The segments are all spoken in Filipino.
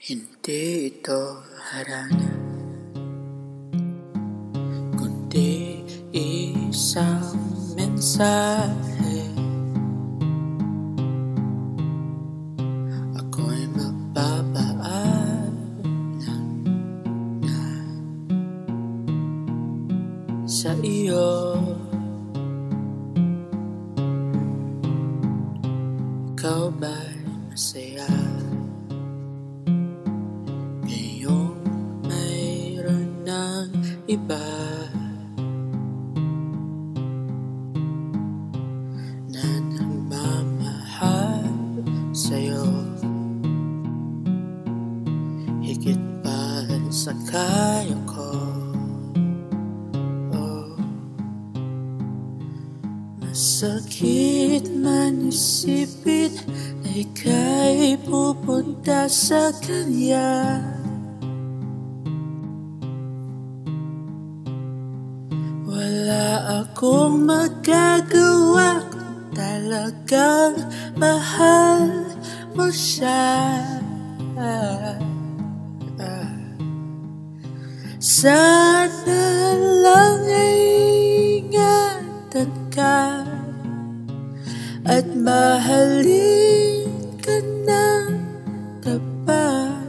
Hindi ito harana, kundi isang mensahe. Ako'y magpapaalam na sa iyo. Ikaw ba'y masaya ngayong mayroon ng iba na nagmamahal sa'yo higit pa sa kaya ko? Masakit man isipin na ika'y pupunta sa kanya. Wala akong magagawa kung talagang mahal mo siya. Sana lang ay ingatan ka at mahalin ka ng tapat,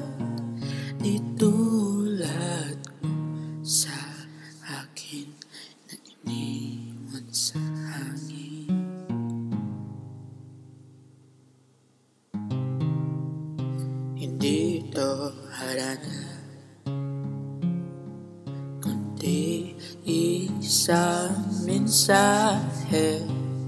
itulad mo sa akin na iniwan sa hangin. Hindi ito harana, kundi isang mensahe.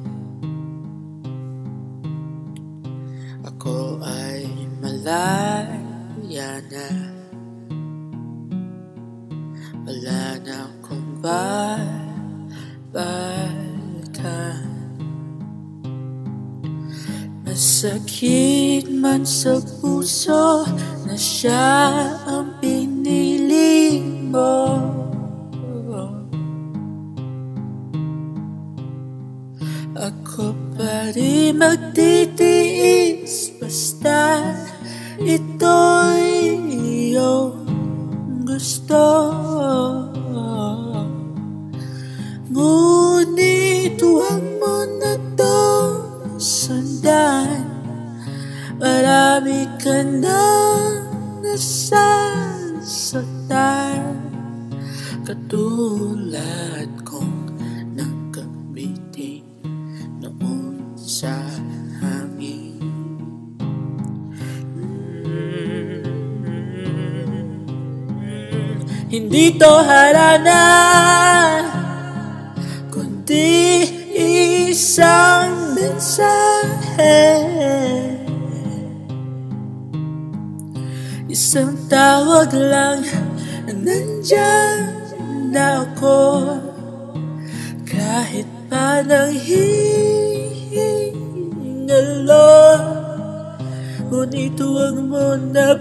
Ako ay malaya na, wala na akong babalikan. Masakit man sa puso na siya ang pinili mo. Ako pa rin magtitiis basta ito'y iyong gusto. Ngunit huwag mo na itong sundan, marami ka nang nasasaktan, katulad kong nagkabiting noon sa hangin. Hindi to harana, kundi isang mensahe. Isang tawag lang na nandyan na ako, kahit pa nang hingalo. Ngunit huwag mo na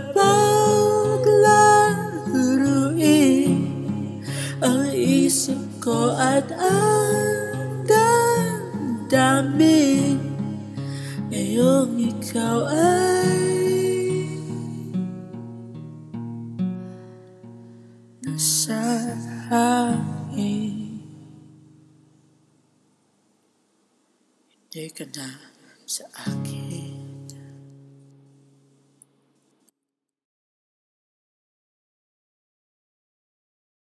paglaruin ang isip ko at ang damdamin ngayong ikaw ay nasa hangin. Hindi ka na sa akin.